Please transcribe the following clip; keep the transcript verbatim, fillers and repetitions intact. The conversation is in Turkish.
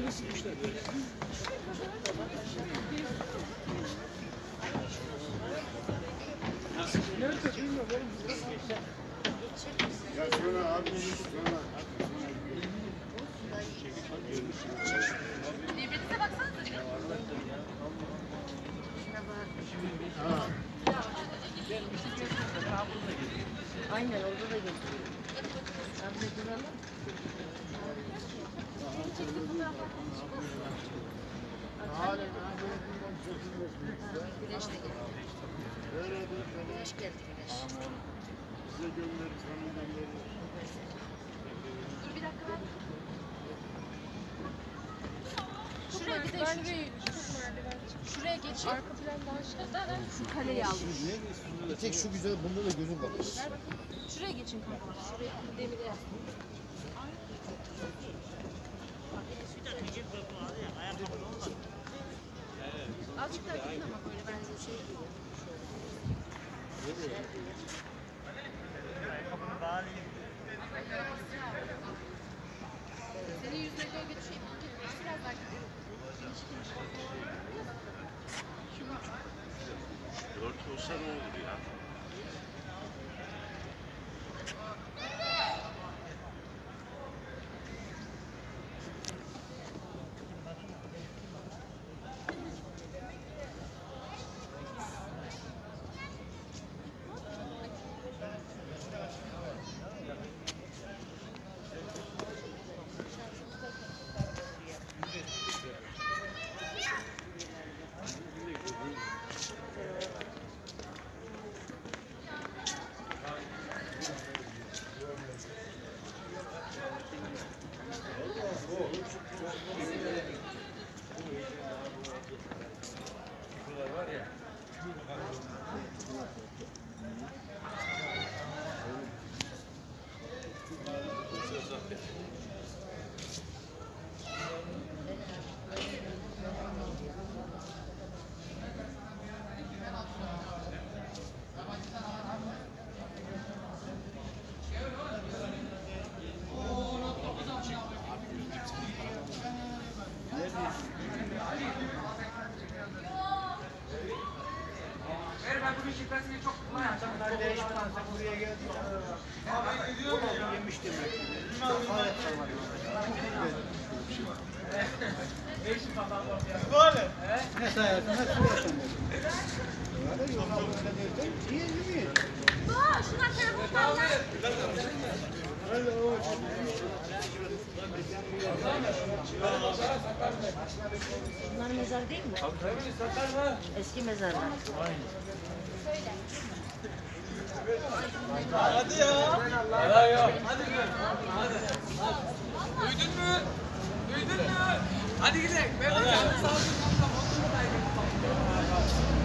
Nerede bilmiyorum. Ya sonra abi sonra. Birbirinize baksanıza. Ha. Aynen orada da geçiyor. Abi duralım. Halen ahiretinden çözülmesin. Güneş de geliyor. Öyledir. Güneş geldi güneş. Size gönderir sonundan verir. Dur bir dakika ben. Şuraya bir de şu, şuraya geç. Arka plan daha aşağıda. Şu kaleyi al. Bir tek şu güzel, bunda da gözüm var. Şuraya geçin kanka. Şuraya demire yap. Azıcık daha gidin ama böyle bence şey. Senin yüzüne göre geçeyim. Biraz daha gidelim. Dört olsa ne olur ya? Ben bugün şifresini çok kullanacağım. Bunlar değişmeden sen buraya geldin. Abi gidiyorum ya. Yemiş demek. Hayret var. Ne işin falan var ya? Böyle. Ne sayarsan ne sayarsan. Öyle yok abi öyle değil. İyi değil mi? Bu şuna telefonu al. Öyle o. Bunlar mezar değil mi? Eski mezarlar. Hadi ya. Hadi ya. Hadi. Hadi. Duydun mu? Duydun mu? Hadi gidelim. Ben de sağ olun.